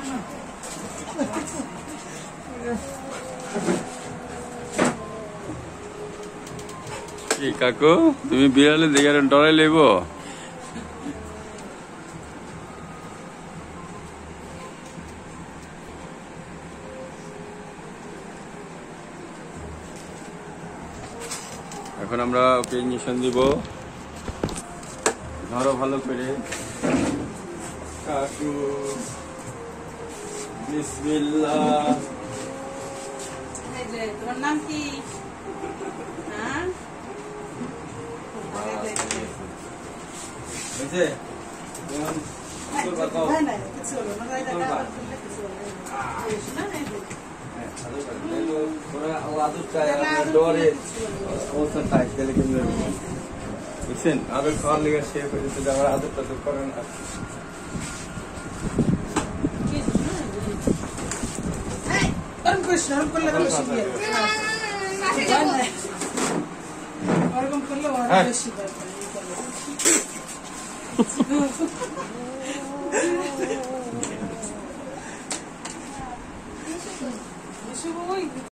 কি কাকু তুমি বিড়ালে দেখে ডরাই লইব? এখন আমরা ওকে ইঞ্জেকশন দিব। ধরো ভালো করে কাকু। বিসমিল্লাহ। তোমার নাম কি? হ্যাঁ বুঝছেন, আদর খাওয়ার লেগে সে হয়েছে যে আমার আদরটা তো করেন না। ওরকম করলে